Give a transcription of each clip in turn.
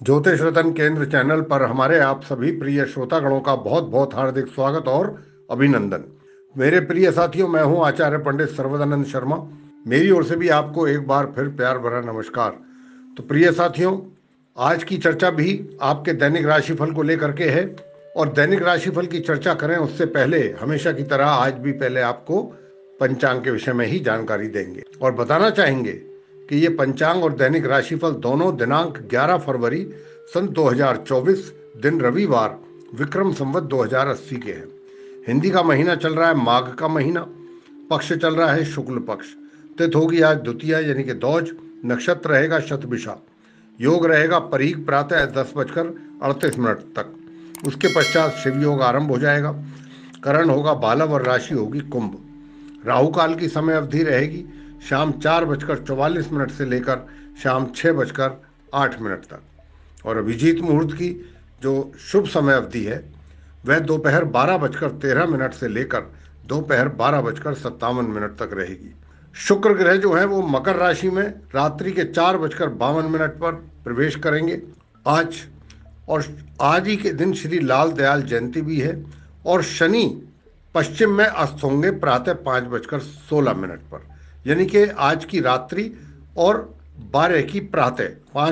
ज्योतिष रतन केंद्र चैनल पर हमारे आप सभी प्रिय श्रोतागणों का बहुत बहुत हार्दिक स्वागत और अभिनंदन। मेरे प्रिय साथियों, मैं हूं आचार्य पंडित सर्वदानंद शर्मा। मेरी ओर से भी आपको एक बार फिर प्यार भरा नमस्कार। तो प्रिय साथियों, आज की चर्चा भी आपके दैनिक राशिफल को लेकर के है। और दैनिक राशिफल की चर्चा करें उससे पहले हमेशा की तरह आज भी पहले आपको पंचांग के विषय में ही जानकारी देंगे और बताना चाहेंगे कि ये पंचांग और दैनिक राशिफल दोनों दिनांक 11 फरवरी सन 2024 दिन रविवार विक्रम संवत 2080 के हैं। हिंदी का महीना चल रहा है माघ का महीना। पक्ष चल रहा है शुक्ल पक्ष। तिथि होगी आज द्वितीया यानी कि दौज। नक्षत्र रहेगा शतभिषा। योग रहेगा परीग प्रातः 10:38 तक। उसके पश्चात शिव योग आरंभ हो जाएगा। करण होगा बालव और राशि होगी कुंभ। राहु काल की समय अवधि रहेगी शाम 4:44 से लेकर शाम 6:08 तक। और अभिजीत मुहूर्त की जो शुभ समय अवधि है वह दोपहर 12:13 से लेकर दोपहर 12:57 तक रहेगी। शुक्र ग्रह जो है वो मकर राशि में रात्रि के 4:52 पर प्रवेश करेंगे आज। और आज ही के दिन श्री लाल दयाल जयंती भी है। और शनि पश्चिम में अस्त होंगे प्रातः 5:16 पर, यानी कि आज की रात्रि और 12 की प्रातः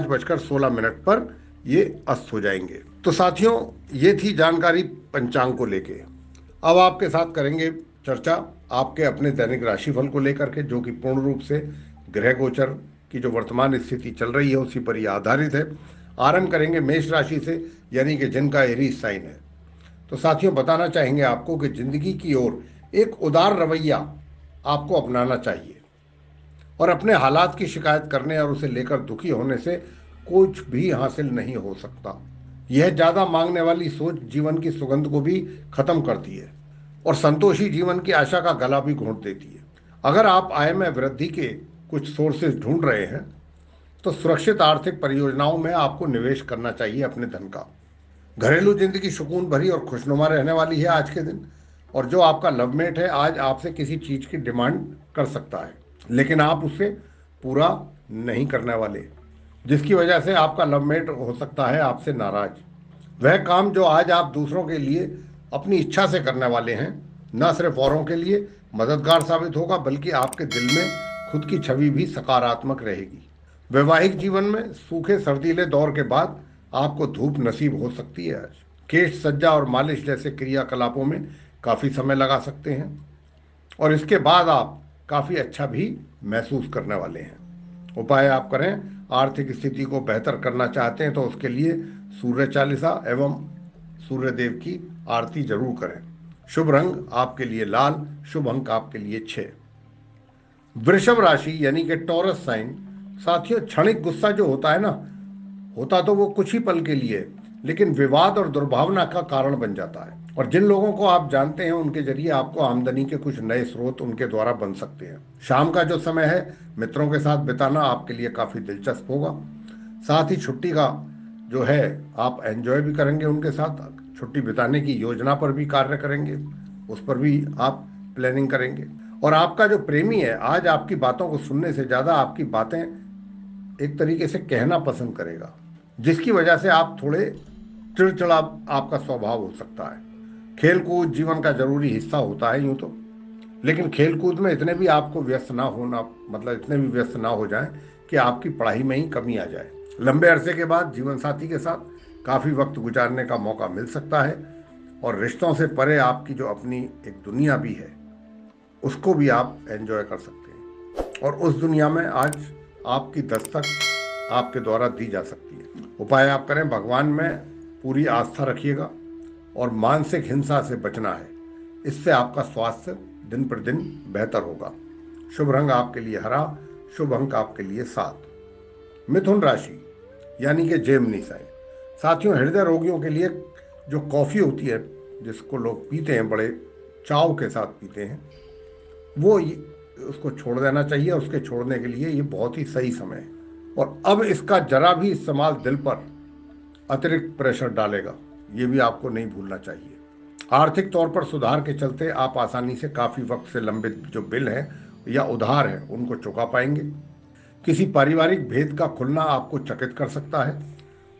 5:16 पर ये अस्त हो जाएंगे। तो साथियों, ये थी जानकारी पंचांग को लेके। अब आपके साथ करेंगे चर्चा आपके अपने दैनिक राशिफल को लेकर के, जो कि पूर्ण रूप से ग्रह गोचर की जो वर्तमान स्थिति चल रही है उसी पर ही आधारित है। आरंभ करेंगे मेष राशि से, यानी कि जिनका एरीज साइन है। तो साथियों, बताना चाहेंगे आपको कि जिंदगी की ओर एक उदार रवैया आपको अपनाना चाहिए और अपने हालात की शिकायत करने और उसे लेकर दुखी होने से कुछ भी हासिल नहीं हो सकता। यह ज्यादा मांगने वाली सोच जीवन की सुगंध को भी खत्म करती है और संतोषी जीवन की आशा का गला भी घोंट देती है। अगर आप आय में वृद्धि के कुछ सोर्सेज ढूंढ रहे हैं तो सुरक्षित आर्थिक परियोजनाओं में आपको निवेश करना चाहिए अपने धन का। घरेलू जिंदगी सुकून भरी और खुशनुमा रहने वाली है आज के दिन। और जो आपका लवमेट है आज आपसे किसी चीज की डिमांड कर सकता है, लेकिन आप उसे पूरा नहीं करने वाले, जिसकी वजह से आपका लवमेट हो सकता है आपसे नाराज। वह काम जो आज आप दूसरों के लिए अपनी इच्छा से करने वाले हैं न सिर्फ औरों के लिए मददगार साबित होगा बल्कि आपके दिल में खुद की छवि भी सकारात्मक रहेगी। वैवाहिक जीवन में सूखे सर्दीले दौर के बाद आपको धूप नसीब हो सकती है आज। केश सज्जा और मालिश जैसे क्रियाकलापों में काफी समय लगा सकते हैं और इसके बाद आप काफी अच्छा भी महसूस करने वाले हैं। उपाय आप करें, आर्थिक स्थिति को बेहतर करना चाहते हैं तो उसके लिए सूर्य चालीसा एवं सूर्य देव की आरती जरूर करें। शुभ रंग आपके लिए लाल, शुभ अंक आपके लिए 6। वृषभ राशि यानी कि टॉरस साइन। साथियों, क्षणिक गुस्सा जो होता है ना, होता तो वो कुछ ही पल के लिए, लेकिन विवाद और दुर्भावना का कारण बन जाता है। और जिन लोगों को आप जानते हैं उनके जरिए आपको आमदनी के कुछ नए स्रोत उनके द्वारा बन सकते हैं। शाम का जो समय है मित्रों के साथ बिताना आपके लिए काफी दिलचस्प होगा। साथ ही छुट्टी का जो है आप एंजॉय भी करेंगे उनके साथ। छुट्टी बिताने की योजना पर भी कार्य करेंगे, उस पर भी आप प्लानिंग करेंगे। और आपका जो प्रेमी है आज आपकी बातों को सुनने से ज्यादा आपकी बातें एक तरीके से कहना पसंद करेगा, जिसकी वजह से आप थोड़े चिड़चिड़ा आपका स्वभाव हो सकता है। खेल कूद जीवन का जरूरी हिस्सा होता है यूं तो, लेकिन खेल कूद में इतने भी आपको व्यस्त ना होना, मतलब इतने भी व्यस्त ना हो जाएं कि आपकी पढ़ाई में ही कमी आ जाए। लंबे अरसे के बाद जीवन साथी के साथ काफी वक्त गुजारने का मौका मिल सकता है और रिश्तों से परे आपकी जो अपनी एक दुनिया भी है उसको भी आप एंजॉय कर सकते हैं और उस दुनिया में आज आपकी दस्तक आपके द्वारा दी जा सकती है। उपाय आप करें, भगवान में पूरी आस्था रखिएगा और मानसिक हिंसा से बचना है। इससे आपका स्वास्थ्य दिन पर दिन बेहतर होगा। शुभ रंग आपके लिए हरा, शुभ अंक आपके लिए 7। मिथुन राशि यानी कि जेमिनी साइन। साथियों, हृदय रोगियों के लिए जो कॉफी होती है जिसको लोग पीते हैं बड़े चाव के साथ पीते हैं, वो उसको छोड़ देना चाहिए। उसके छोड़ने के लिए ये बहुत ही सही समय है। और अब इसका जरा भी इस्तेमाल दिल पर अतिरिक्त प्रेशर डालेगा, ये भी आपको नहीं भूलना चाहिए। आर्थिक तौर पर सुधार के चलते आप आसानी से काफी वक्त से लंबित जो बिल हैं या उधार हैं उनको चुका पाएंगे। किसी पारिवारिक भेद का खुलना आपको चकित कर सकता है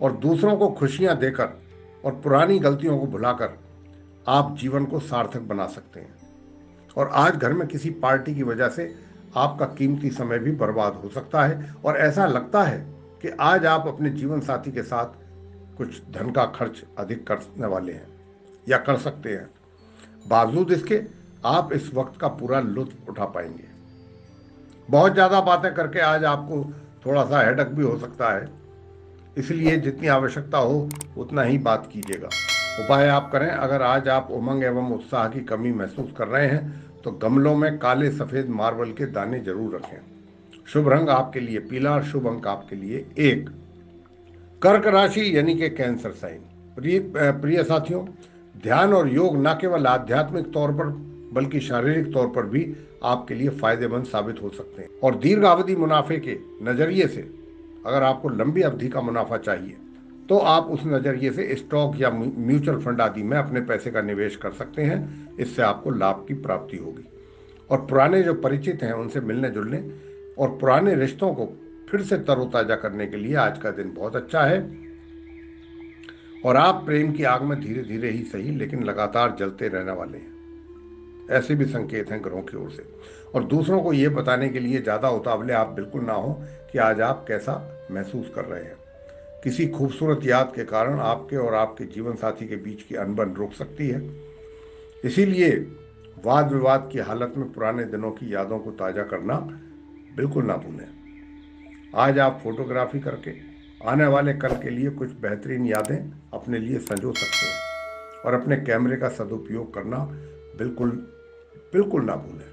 और दूसरों को खुशियां देकर और पुरानी गलतियों को भुलाकर आप जीवन को सार्थक बना सकते हैं। और आज घर में किसी पार्टी की वजह से आपका कीमती समय भी बर्बाद हो सकता है और ऐसा लगता है कि आज आप अपने जीवन साथी के साथ कुछ धन का खर्च अधिक करने वाले हैं या कर सकते हैं। बावजूद इसके आप इस वक्त का पूरा लुत्फ उठा पाएंगे। बहुत ज़्यादा बातें करके आज आपको थोड़ा सा हेडक भी हो सकता है, इसलिए जितनी आवश्यकता हो उतना ही बात कीजिएगा। उपाय आप करें, अगर आज आप उमंग एवं उत्साह की कमी महसूस कर रहे हैं तो गमलों में काले सफेद मार्बल के दाने जरूर रखें। शुभ रंग आपके लिए पीला और शुभ अंक आपके लिए 1। कर्क राशि यानी कि कैंसर साइन। प्रिय साथियों, ध्यान और योग न केवल आध्यात्मिक तौर पर बल्कि शारीरिक तौर पर भी आपके लिए फायदेमंद साबित हो सकते हैं। और दीर्घ अवधि मुनाफे के नजरिए से अगर आपको लंबी अवधि का मुनाफा चाहिए तो आप उस नजरिए से स्टॉक या म्यूचुअल फंड आदि में अपने पैसे का निवेश कर सकते हैं। इससे आपको लाभ की प्राप्ति होगी। और पुराने जो परिचित हैं उनसे मिलने जुलने और पुराने रिश्तों को फिर से तरोताजा करने के लिए आज का दिन बहुत अच्छा है। और आप प्रेम की आग में धीरे धीरे ही सही लेकिन लगातार जलते रहने वाले हैं, ऐसे भी संकेत हैं ग्रहों की ओर से। और दूसरों को ये बताने के लिए ज़्यादा उतावले आप बिल्कुल ना हो कि आज आप कैसा महसूस कर रहे हैं। किसी खूबसूरत याद के कारण आपके और आपके जीवन साथी के बीच की अनबन रुक सकती है। इसीलिए वाद विवाद की हालत में पुराने दिनों की यादों को ताज़ा करना बिल्कुल ना भूलें। आज आप फोटोग्राफी करके आने वाले कल के लिए कुछ बेहतरीन यादें अपने लिए संजो सकते हैं। और अपने कैमरे का सदुपयोग करना बिल्कुल बिल्कुल ना भूलें।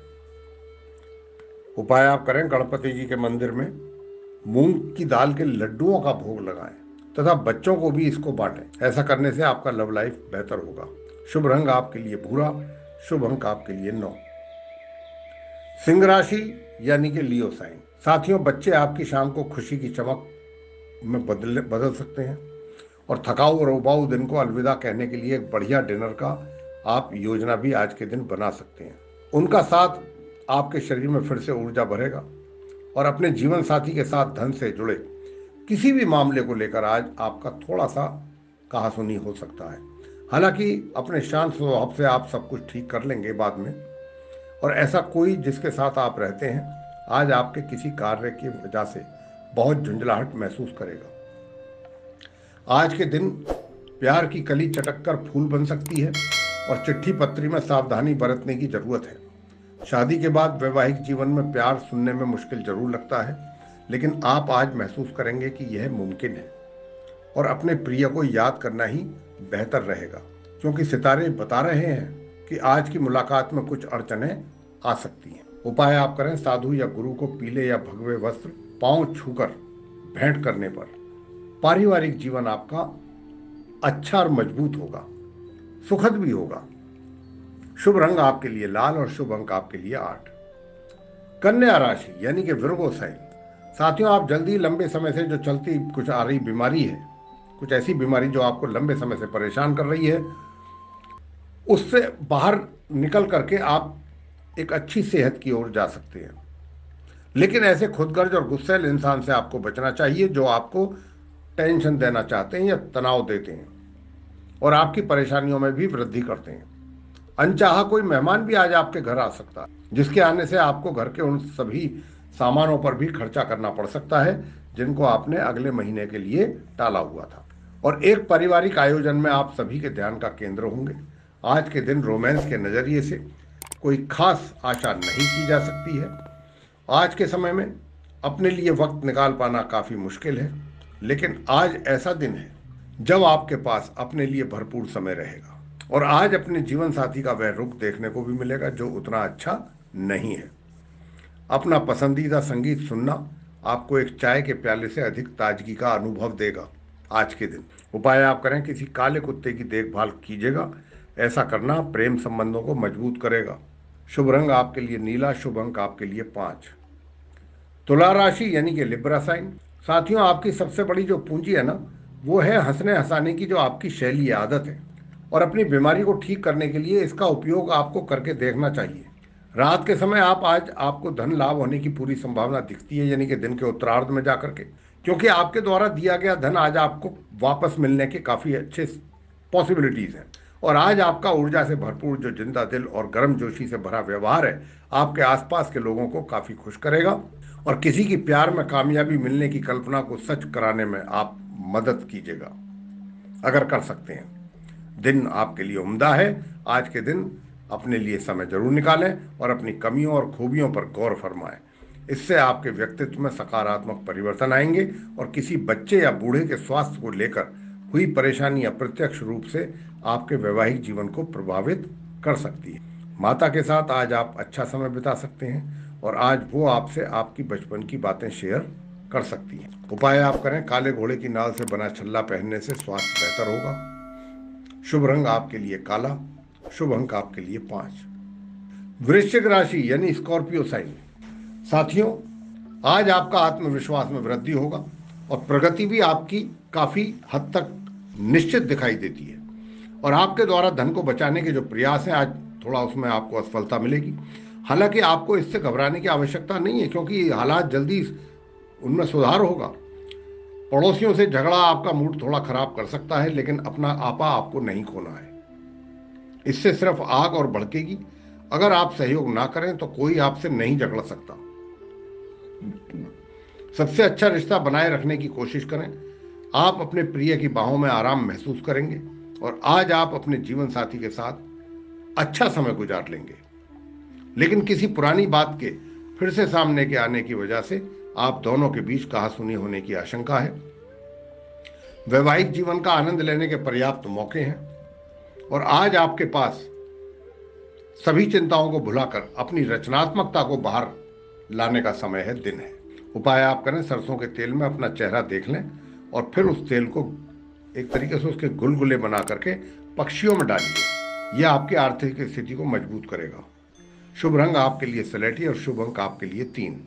उपाय आप करें, गणपति जी के मंदिर में मूंग की दाल के लड्डुओं का भोग लगाएं तथा बच्चों को भी इसको बांटें। ऐसा करने से आपका लव लाइफ बेहतर होगा। शुभ रंग आपके लिए भूरा, शुभ अंक आपके लिए 9। सिंह राशि यानी कि लियो साइन। साथियों, बच्चे आपकी शाम को खुशी की चमक में बदल सकते हैं। और थकाऊ और उबाऊ दिन को अलविदा कहने के लिए एक बढ़िया डिनर का आप योजना भी आज के दिन बना सकते हैं। उनका साथ आपके शरीर में फिर से ऊर्जा भरेगा। और अपने जीवन साथी के साथ धन से जुड़े किसी भी मामले को लेकर आज आपका थोड़ा सा कहासुनी हो सकता है। हालांकि अपने शांत स्वभाव से आप सब कुछ ठीक कर लेंगे बाद में। और ऐसा कोई जिसके साथ आप रहते हैं आज आपके किसी कार्य की वजह से बहुत झुंझलाहट महसूस करेगा। आज के दिन प्यार की कली चटक कर फूल बन सकती है और चिट्ठी पत्री में सावधानी बरतने की जरूरत है। शादी के बाद वैवाहिक जीवन में प्यार सुनने में मुश्किल जरूर लगता है, लेकिन आप आज महसूस करेंगे कि यह मुमकिन है। और अपने प्रिय को याद करना ही बेहतर रहेगा, क्योंकि सितारे बता रहे हैं कि आज की मुलाकात में कुछ अड़चनें आ सकती हैं। उपाय आप करें, साधु या गुरु को पीले या भगवे वस्त्र पांव छूकर भेंट करने पर पारिवारिक जीवन आपका अच्छा और मजबूत होगा, सुखद भी होगा। शुभ रंग आपके लिए लाल और शुभ अंक आपके लिए 8। कन्या राशि यानी कि विर्गो साइन। साथियों, आप जल्दी लंबे समय से जो चलती कुछ आ रही बीमारी है, कुछ ऐसी बीमारी जो आपको लंबे समय से परेशान कर रही है, उससे बाहर निकल करके आप एक अच्छी सेहत की ओर जा सकते हैं। लेकिन ऐसे खुदगर्ज और गुस्सैल इंसान से आपको बचना चाहिए जो आपको टेंशन देना चाहते हैं या तनाव देते हैं और आपकी परेशानियों में भी वृद्धि करते हैं। अनचाहा कोई मेहमान भी आज आपके घर आ सकता है, जिसके आने से आपको घर के उन सभी सामानों पर भी खर्चा करना पड़ सकता है जिनको आपने अगले महीने के लिए टाला हुआ था। और एक पारिवारिक आयोजन में आप सभी के ध्यान का केंद्र होंगे। आज के दिन रोमांस के नजरिए से कोई खास आशा नहीं की जा सकती है। आज के समय में अपने लिए वक्त निकाल पाना काफी मुश्किल है, लेकिन आज ऐसा दिन है जब आपके पास अपने लिए भरपूर समय रहेगा। और आज अपने जीवन साथी का वह रुख देखने को भी मिलेगा जो उतना अच्छा नहीं है। अपना पसंदीदा संगीत सुनना आपको एक चाय के प्याले से अधिक ताजगी का अनुभव देगा आज के दिन। उपाय आप करें, किसी काले कुत्ते की देखभाल कीजिएगा। ऐसा करना प्रेम संबंधों को मजबूत करेगा। शुभ रंग आपके लिए नीला, शुभ अंक आपके लिए 5। तुला राशि यानी कि लिब्रा साइन। साथियों, आपकी सबसे बड़ी जो पूंजी है ना, वो है हंसने हंसाने की जो आपकी शैली आदत है। और अपनी बीमारी को ठीक करने के लिए इसका उपयोग आपको करके देखना चाहिए। रात के समय आज आपको धन लाभ होने की पूरी संभावना दिखती है, यानी कि दिन के उत्तरार्ध में जाकर के, क्योंकि आपके द्वारा दिया गया धन आज आपको वापस मिलने के काफी अच्छे पॉसिबिलिटीज हैं। और आज आपका ऊर्जा से भरपूर जो जिंदा दिल और गर्मजोशी से भरा व्यवहार है आपके आसपास के लोगों को काफी खुश करेगा। और किसी की प्यार में कामयाबी मिलने की कल्पना को सच कराने में आप मदद कीजिएगा अगर कर सकते हैं। दिन आपके लिए उम्दा है। आज के दिन अपने लिए समय जरूर निकालें और अपनी कमियों और खूबियों पर गौर फरमाएं। इससे आपके व्यक्तित्व में सकारात्मक परिवर्तन आएंगे और किसी बच्चे या बूढ़े के स्वास्थ्य को लेकर हुई परेशानी अप्रत्यक्ष रूप से आपके वैवाहिक जीवन को प्रभावित कर सकती है। माता के साथ आज आप अच्छा समय बिता सकते हैं और आज वो आपसे आपकी बचपन की बातें शेयर कर सकती हैं। उपाय आप करें, काले घोड़े की नाल से बना छल्ला पहनने से स्वास्थ्य बेहतर होगा। शुभ रंग आपके लिए काला। शुभ अंक आपके लिए 5। वृश्चिक राशि यानी स्कॉर्पियो साइन। साथियों, आज आपका आत्मविश्वास में वृद्धि होगा और प्रगति भी आपकी काफी हद तक निश्चित दिखाई देती है। और आपके द्वारा धन को बचाने के जो प्रयास हैं आज थोड़ा उसमें आपको असफलता मिलेगी। हालांकि आपको इससे घबराने की आवश्यकता नहीं है क्योंकि हालात जल्दी उनमें सुधार होगा। पड़ोसियों से झगड़ा आपका मूड थोड़ा खराब कर सकता है, लेकिन अपना आपा आपको नहीं खोना है। इससे सिर्फ आग और भड़केगी। अगर आप सहयोग ना करें तो कोई आपसे नहीं झगड़ सकता। सबसे अच्छा रिश्ता बनाए रखने की कोशिश करें। आप अपने प्रिय की बाहों में आराम महसूस करेंगे और आज आप अपने जीवन साथी के साथ अच्छा समय गुजार लेंगे। लेकिन किसी पुरानी बात के फिर से सामने के आने की वजह से आप दोनों के बीच कहासुनी होने की आशंका है। वैवाहिक जीवन का आनंद लेने के पर्याप्त मौके हैं और आज आपके पास सभी चिंताओं को भुलाकर अपनी रचनात्मकता को बाहर लाने का समय है, दिन है। उपाय आप करें, सरसों के तेल में अपना चेहरा देख लें और फिर उस तेल को एक तरीके से उसके गुलगुले बना करके पक्षियों में डालिए। यह आपकी आर्थिक स्थिति को मजबूत करेगा। शुभ रंग आपके लिए सलेटी और शुभ अंक आपके लिए 3।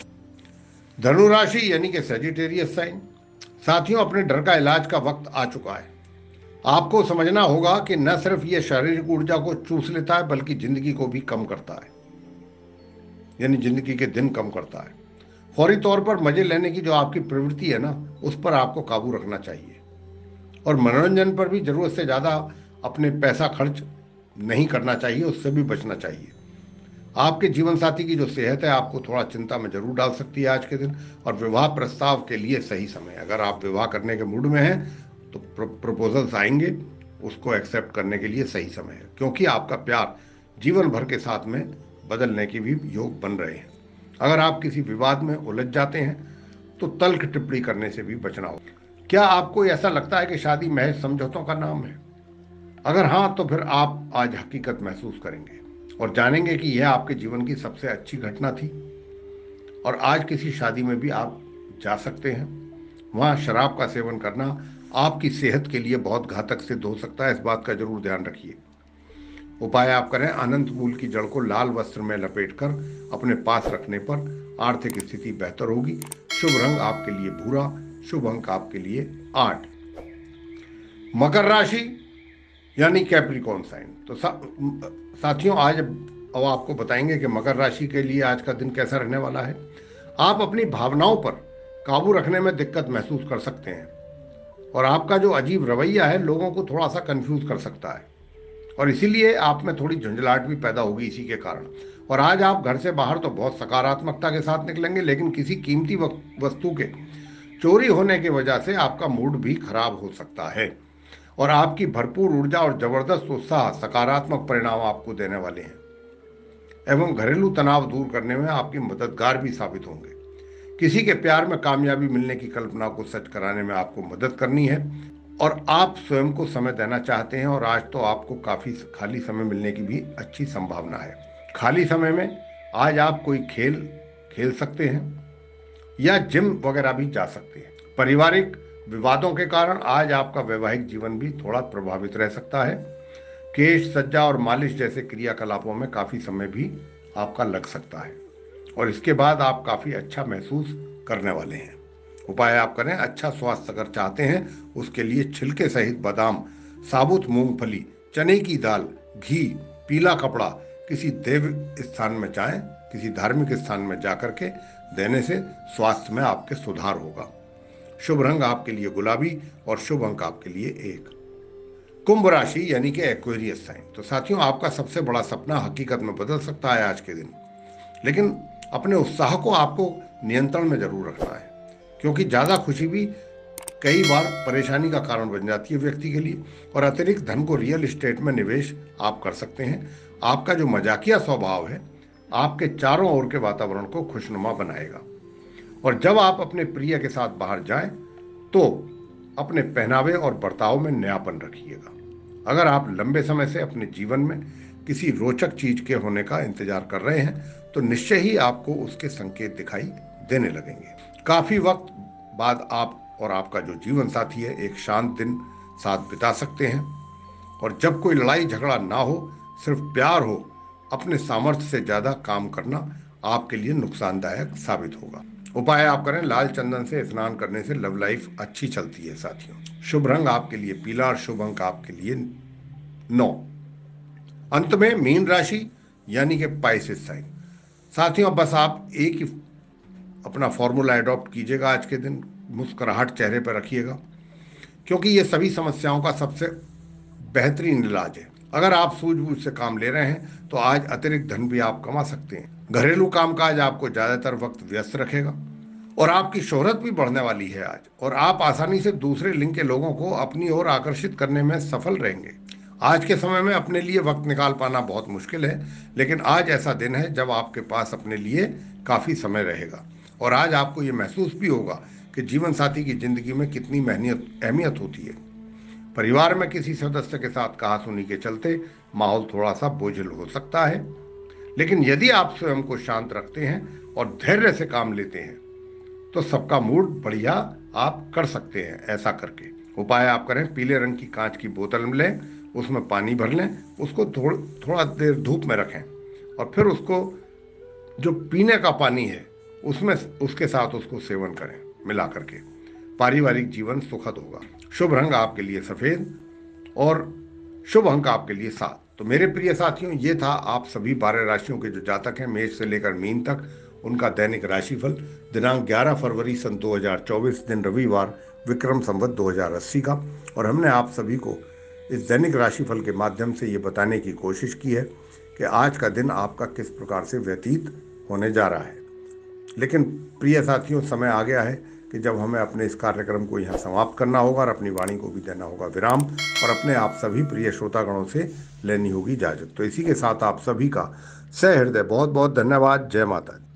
धनु राशि यानी कि सेजिटेरियस साइन। साथियों, अपने डर का इलाज का वक्त आ चुका है। आपको समझना होगा कि न सिर्फ यह शारीरिक ऊर्जा को चूस लेता है बल्कि जिंदगी को भी कम करता है, यानी जिंदगी के दिन कम करता है। फौरी तौर पर मजे लेने की जो आपकी प्रवृत्ति है ना, उस पर आपको काबू रखना चाहिए और मनोरंजन पर भी जरूरत से ज्यादा अपने पैसा खर्च नहीं करना चाहिए, उससे भी बचना चाहिए। आपके जीवन साथी की जो सेहत है आपको थोड़ा चिंता में जरूर डाल सकती है आज के दिन। और विवाह प्रस्ताव के लिए सही समय, अगर आप विवाह करने के मूड में हैं तो प्रपोजल्स आएंगे, उसको एक्सेप्ट करने के लिए सही समय है क्योंकि आपका प्यार जीवन भर के साथ में बदलने के भी योग बन रहे हैं। अगर आप किसी विवाद में उलझ जाते हैं तो तल्ख टिप्पणी करने से भी बचना होगा। क्या आपको ऐसा लगता है कि शादी महज समझौतों का नाम है? अगर हाँ, तो फिर आप आज हकीकत महसूस करेंगे और जानेंगे कि यह आपके जीवन की सबसे अच्छी घटना थी। और आज किसी शादी में भी आप जा सकते हैं। वहाँ शराब का सेवन करना आपकी सेहत के लिए बहुत घातक सिद्ध हो सकता है, इस बात का जरूर ध्यान रखिए। उपाय आप करें, अनंत मूल की जड़ को लाल वस्त्र में लपेटकर अपने पास रखने पर आर्थिक स्थिति बेहतर होगी। शुभ रंग आपके लिए भूरा। शुभ अंक आपके लिए 8। मकर राशि यानी कैप्रिकॉर्न साइन। तो साथियों, आज अब आपको बताएंगे कि मकर राशि के लिए आज का दिन कैसा रहने वाला है। आप अपनी भावनाओं पर काबू रखने में दिक्कत महसूस कर सकते हैं और आपका जो अजीब रवैया है लोगों को थोड़ा सा कंफ्यूज कर सकता है और इसीलिए आप में थोड़ी झंझलाहट भी पैदा होगी इसी के कारण। और आज आप घर से बाहर तो बहुत सकारात्मकता के साथ निकलेंगे, लेकिन किसी कीमती वस्तु के चोरी होने की वजह से आपका मूड भी खराब हो सकता है और आपकी भरपूर ऊर्जा और जबरदस्त उत्साह सकारात्मक परिणाम आपको देने वाले हैं एवं घरेलू तनाव दूर करने में आपकी मददगार भी साबित होंगे। किसी के प्यार में कामयाबी मिलने की कल्पना को सच कराने में आपको मदद करनी है और आप स्वयं को समय देना चाहते हैं और आज तो आपको काफी खाली समय मिलने की भी अच्छी संभावना है। खाली समय में आज आप कोई खेल खेल सकते हैं या जिम वगैरह भी जा सकते हैं। पारिवारिक विवादों के कारण आज आपका वैवाहिक जीवन भी थोड़ा प्रभावित रह सकता है। केश सज्जा और मालिश जैसे क्रियाकलापों में काफी समय भी आपका लग सकता है और इसके बाद आप काफी अच्छा महसूस करने वाले हैं। उपाय आप करें, अच्छा स्वास्थ्य अगर चाहते हैं उसके लिए छिलके सहित बादाम, साबुत मूंगफली, चने की दाल, घी, पीला कपड़ा किसी देव स्थान में जाएं, किसी धार्मिक स्थान में जाकर के देने से स्वास्थ्य में आपके सुधार होगा। शुभ रंग आपके लिए गुलाबी और शुभ अंक आपके लिए 1। कुंभ राशि यानी कि एक्वेरियस साइन। तो साथियों, आपका सबसे बड़ा सपना हकीकत में बदल सकता है आज के दिन, लेकिन अपने उत्साह को आपको नियंत्रण में जरूर रखना है, क्योंकि ज्यादा खुशी भी कई बार परेशानी का कारण बन जाती है व्यक्ति के लिए। और अतिरिक्त धन को रियल एस्टेट में निवेश आप कर सकते हैं। आपका जो मजाकिया स्वभाव है आपके चारों ओर के वातावरण को खुशनुमा बनाएगा। और जब आप अपने प्रिय के साथ बाहर जाएं तो अपने पहनावे और बर्ताव में नयापन रखिएगा। अगर आप लंबे समय से अपने जीवन में किसी रोचक चीज के होने का इंतजार कर रहे हैं तो निश्चय ही आपको उसके संकेत दिखाई देने लगेंगे। काफी वक्त बाद आप और आपका जो जीवन साथी है एक शांत दिन साथ बिता सकते हैं। और जब कोई लड़ाई झगड़ा ना हो, सिर्फ प्यार हो, अपने सामर्थ्य से ज्यादा काम करना आपके लिए नुकसानदायक साबित होगा। उपाय आप करें, लाल चंदन से स्नान करने से लव लाइफ अच्छी चलती है साथियों। शुभ रंग आपके लिए पीला और शुभ अंक आपके लिए 9। अंत में मीन राशि यानी कि पाइसेस साइन। साथियों, बस आप एक ही अपना फॉर्मूला अडॉप्ट कीजिएगा आज के दिन, मुस्कुराहट चेहरे पर रखिएगा, क्योंकि ये सभी समस्याओं का सबसे बेहतरीन इलाज है। अगर आप सूझबूझ से काम ले रहे हैं तो आज अतिरिक्त धन भी आप कमा सकते हैं। घरेलू कामकाज आपको ज्यादातर वक्त व्यस्त रखेगा और आपकी शोहरत भी बढ़ने वाली है आज, और आप आसानी से दूसरे लिंग के लोगों को अपनी ओर आकर्षित करने में सफल रहेंगे। आज के समय में अपने लिए वक्त निकाल पाना बहुत मुश्किल है, लेकिन आज ऐसा दिन है जब आपके पास अपने लिए काफी समय रहेगा। और आज आपको ये महसूस भी होगा कि जीवन साथी की जिंदगी में कितनी अहमियत होती है। परिवार में किसी सदस्य के साथ कहासुनी के चलते माहौल थोड़ा सा बोझिल हो सकता है, लेकिन यदि आप स्वयं को शांत रखते हैं और धैर्य से काम लेते हैं तो सबका मूड बढ़िया आप कर सकते हैं। ऐसा करके उपाय आप करें, पीले रंग की कांच की बोतल में लें, उसमें पानी भर लें, उसको थोड़ा देर धूप में रखें और फिर उसको जो पीने का पानी है उसमें उसके साथ उसको सेवन करें मिला करके। पारिवारिक जीवन सुखद होगा। शुभ रंग आपके लिए सफेद और शुभ अंक आपके लिए 7। तो मेरे प्रिय साथियों, ये था आप सभी 12 राशियों के जो जातक हैं मेष से लेकर मीन तक, उनका दैनिक राशिफल दिनांक 11 फरवरी सन 2024 दिन रविवार विक्रम संवत 2080 का। और हमने आप सभी को इस दैनिक राशिफल के माध्यम से ये बताने की कोशिश की है कि आज का दिन आपका किस प्रकार से व्यतीत होने जा रहा है। लेकिन प्रिय साथियों, समय आ गया है कि जब हमें अपने इस कार्यक्रम को यहाँ समाप्त करना होगा और अपनी वाणी को भी देना होगा विराम, और अपने आप सभी प्रिय श्रोतागणों से लेनी होगी इजाजत। तो इसी के साथ आप सभी का सहृदय बहुत बहुत धन्यवाद। जय माता दी।